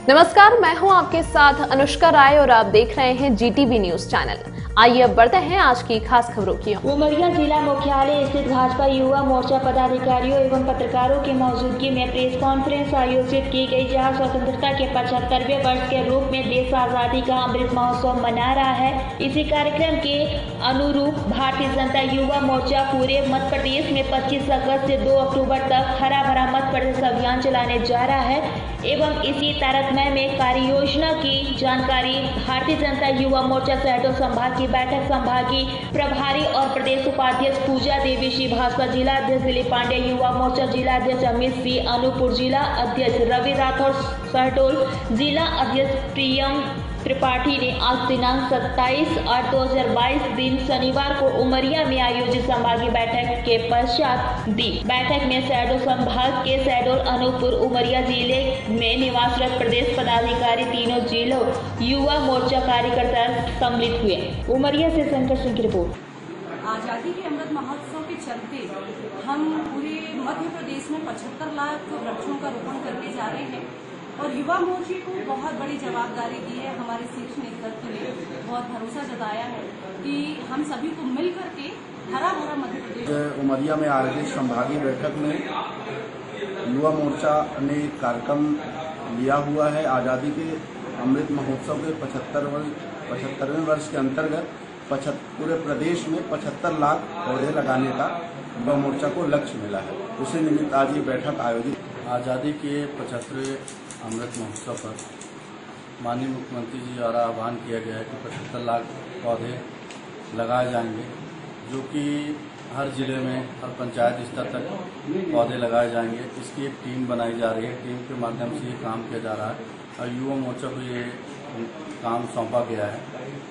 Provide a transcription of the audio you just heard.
नमस्कार, मैं हूं आपके साथ अनुष्का राय और आप देख रहे हैं जीटीवी न्यूज चैनल। आइए अब बढ़ते हैं आज की खास खबरों की ओर। उमरिया जिला मुख्यालय स्थित भाजपा युवा मोर्चा पदाधिकारियों एवं पत्रकारों की मौजूदगी में प्रेस कॉन्फ्रेंस आयोजित की गई, जहां स्वतंत्रता के 75वें वर्ष के रूप में देश आजादी का अमृत महोत्सव मना रहा है। इसी कार्यक्रम के अनुरूप भारतीय जनता युवा मोर्चा पूरे मध्य प्रदेश में 25 अगस्त से 2 अक्टूबर तक हरा भरा मध्य प्रदेश अभियान चलाने जा रहा है एवं इसी तारतम्य में कार्य योजना की जानकारी भारतीय जनता युवा मोर्चा शहडोल संभाग की बैठक संभागीय प्रभारी और प्रदेश उपाध्यक्ष पूजा देवी श्री भाजपा जिला अध्यक्ष दिलीप पांडे, युवा मोर्चा जिला अध्यक्ष अमित सिंह, अनूपपुर जिला अध्यक्ष रवि राठौर, शहडोल जिला अध्यक्ष प्रियम त्रिपाठी ने आज दिनांक 27/8/2022 दिन शनिवार को उमरिया में आयोजित संभागीय बैठक के पश्चात दी। बैठक में शहडोल संभाग के शहडोल, अनूपपुर, उमरिया जिले में निवासरत प्रदेश पदाधिकारी तीनों जिलों युवा मोर्चा कार्यकर्ता सम्मिलित हुए। उमरिया से शंकर सिंह की रिपोर्ट। आजादी के अमृत महोत्सव के चलते हम पूरे मध्य प्रदेश में 75 लाख वृक्षों का रोपण करने जा रहे हैं और युवा मोर्चे को बहुत बड़ी जवाबदारी दी है। हमारे शीर्ष नेतृत्व ने बहुत भरोसा जताया है कि हम सभी को मिल करके हरा भरा मध्य प्रदेश। उमरिया में आयोजित संभागीय बैठक में युवा मोर्चा ने कार्यक्रम लिया हुआ है। आज़ादी के अमृत महोत्सव के 75वें वर्ष के अंतर्गत पूरे प्रदेश में 75 लाख पौधे लगाने का युवा मोर्चा को लक्ष्य मिला है। उसी निमित्त आज ये बैठक आयोजित। आज़ादी के 75वें अमृत महोत्सव पर माननीय मुख्यमंत्री जी द्वारा आह्वान किया गया है कि 75 लाख पौधे लगाए जाएंगे, जो कि हर जिले में हर पंचायत स्तर तक पौधे लगाए जाएंगे। इसकी एक टीम बनाई जा रही है। टीम के माध्यम से ये काम किया जा रहा है और युवा मोर्चा को ये काम सौंपा गया है।